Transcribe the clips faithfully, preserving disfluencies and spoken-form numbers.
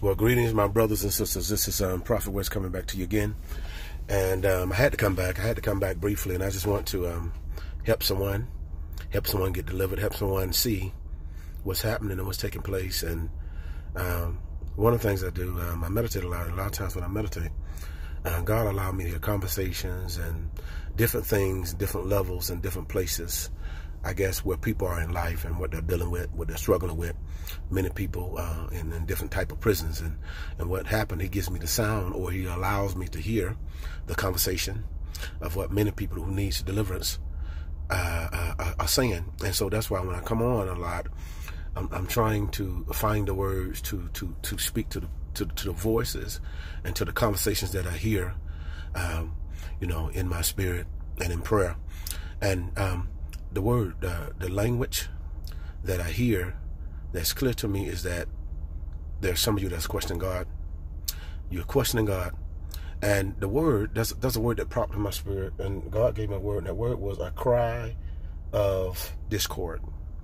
Well, greetings, my brothers and sisters. This is um, Prophet West coming back to you again. And um, I had to come back. I had to come back briefly, and I just want to um, help someone, help someone get delivered, help someone see what's happening and what's taking place. And um, one of the things I do, um, I meditate a lot. A lot of times when I meditate, uh, God allowed me to hear conversations and different things, different levels and different places, I guess, where people are in life and what they're dealing with, what they're struggling with. Many people uh, in, in different type of prisons, and, and what happened, he gives me the sound, or he allows me to hear the conversation of what many people who needs deliverance uh, uh, are saying. And so that's why when I come on a lot, I'm, I'm trying to find the words to to to speak to the to, to the voices and to the conversations that I hear, um, you know, in my spirit and in prayer. And um, the word, uh, the language that I hear that's clear to me is that there's some of you that's questioning God. You're questioning God. And the word, that's, that's a word that prompted my spirit. And God gave me a word, and that word was a cry of discord.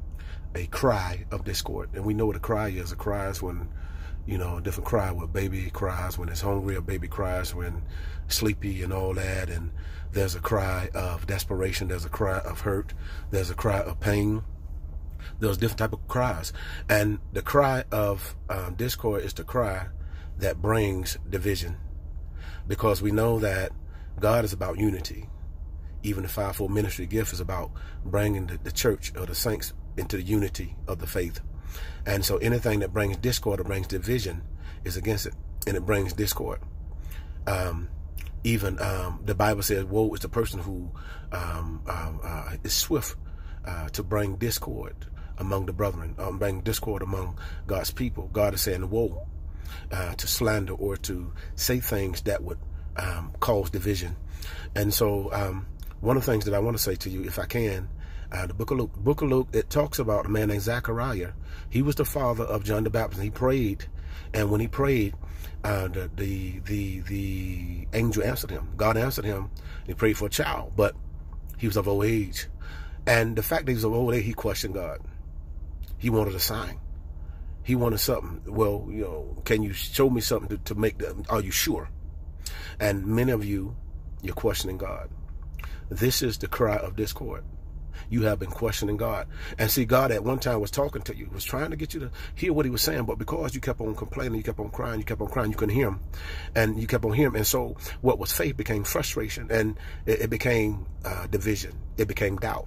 A cry of discord. And we know what a cry is. A cry is when, you know, a different cry, where baby cries when it's hungry, or baby cries when sleepy and all that. And there's a cry of desperation. There's a cry of hurt. There's a cry of pain. There's different type of cries. And the cry of um, discord is the cry that brings division. Because we know that God is about unity. Even the fivefold ministry gift is about bringing the, the church or the saints into the unity of the faith. And so anything that brings discord or brings division is against it. And it brings discord. Um, even um, the Bible says, woe is the person who um, um, uh, is swift uh, to bring discord among the brethren, um, bring discord among God's people. God is saying, woe uh, to slander or to say things that would um, cause division. And so um, one of the things that I want to say to you, if I can, Uh, the book of Luke, book of Luke, it talks about a man named Zachariah. He was the father of John the Baptist. He prayed, and when he prayed, uh, the, the the the angel answered him. God answered him. He prayed for a child, but he was of old age, and the fact that he was of old age, he questioned God. He wanted a sign. He wanted something. Well, you know, can you show me something to, to make them? Are you sure? And many of you, you're questioning God. This is the cry of discord. You have been questioning God. And see, God at one time was talking to you, was trying to get you to hear what he was saying, but because you kept on complaining, you kept on crying, you kept on crying, you couldn't hear him. And you kept on hearing him. And so what was faith became frustration, and it, it became uh, division. It became doubt.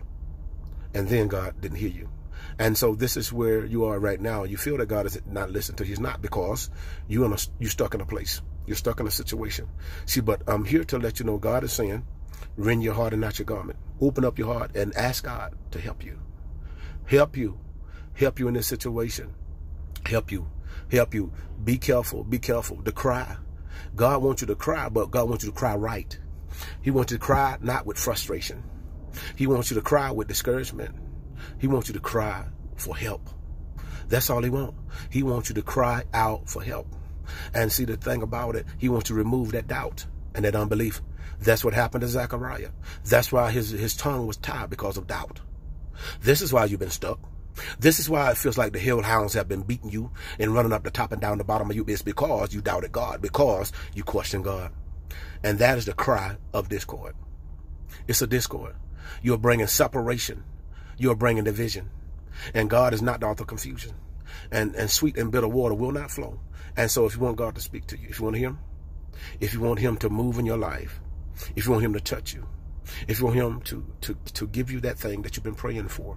And then God didn't hear you. And so this is where you are right now. You feel that God is not listening to you. He's not, because you're, in a, you're stuck in a place. You're stuck in a situation. See, but I'm here to let you know God is saying, rend your heart and not your garment. Open up your heart and ask God to help you. Help you. Help you in this situation. Help you. Help you. Be careful. Be careful. To cry. God wants you to cry, but God wants you to cry right. He wants you to cry not with frustration. He wants you to cry with discouragement. He wants you to cry for help. That's all he wants. He wants you to cry out for help. And see, the thing about it, he wants to remove that doubt and that unbelief. That's what happened to Zechariah. That's why his, his tongue was tied, because of doubt. This is why you've been stuck. This is why it feels like the hellhounds have been beating you and running up the top and down the bottom of you. It's because you doubted God, because you questioned God. And that is the cry of discord. It's a discord. You're bringing separation. You're bringing division. And God is not the author of confusion. And, and sweet and bitter water will not flow. And so if you want God to speak to you, if you want to hear him, if you want him to move in your life, if you want him to touch you, if you want him to, to, to give you that thing that you've been praying for,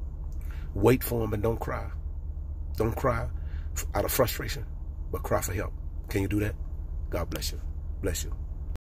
wait for him and don't cry. Don't cry out of frustration, but cry for help. Can you do that? God bless you. Bless you.